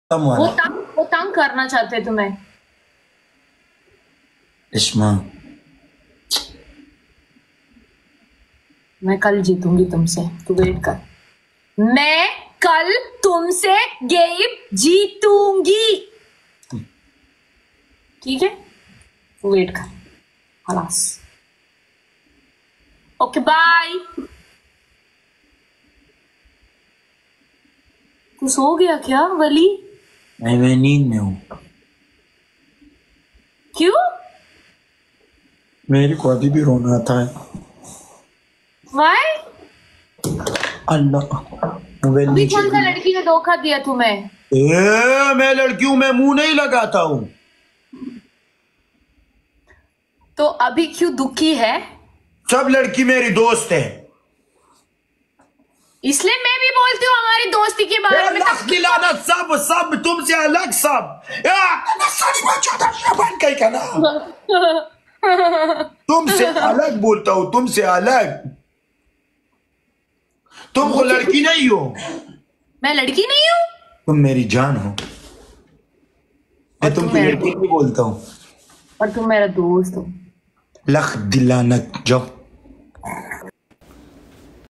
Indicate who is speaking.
Speaker 1: वो
Speaker 2: तुम्हारा
Speaker 1: वो तंग करना चाहते तुम्हें।
Speaker 2: इश्मा।
Speaker 1: मैं कल जीतूंगी तुमसे, तू वेट कर। मैं कल तुमसे गेम जीतूंगी, ठीक है? तू वेट कर, खलास। Okay bye. तू सो गया क्या वली?
Speaker 2: मैं नींद में हूँ।
Speaker 1: क्यों?
Speaker 2: मेरे को अभी भी रोना आता है।
Speaker 1: वाई?
Speaker 2: अल्लाह वेल
Speaker 1: अभी
Speaker 2: नीचे
Speaker 1: कौन सा लड़की ने धोखा दिया तुम्हें?
Speaker 2: मैं लड़की हूँ, मैं मुंह नहीं लगाता हूँ।
Speaker 1: तो अभी क्यों दुखी है?
Speaker 2: सब लड़की मेरी दोस्त है।
Speaker 1: इसलिए मैं भी बोलती हूँ हमारी दोस्ती के बारे में।
Speaker 2: लाख दिलाना सब सब तुमसे अलग सब। कहीं का ना तुमसे अलग बोलता हूँ, तुमसे अलग। तुम वो लड़की नहीं हो।
Speaker 1: मैं लड़की नहीं हूँ।
Speaker 2: तुम मेरी जान हो। मैं
Speaker 1: और तुम
Speaker 2: तुमको
Speaker 1: मेरा
Speaker 2: लड़की नहीं बोलता हूँ।
Speaker 1: और तुम मेरा दोस्त हो।
Speaker 2: लख दिलाना जाओ।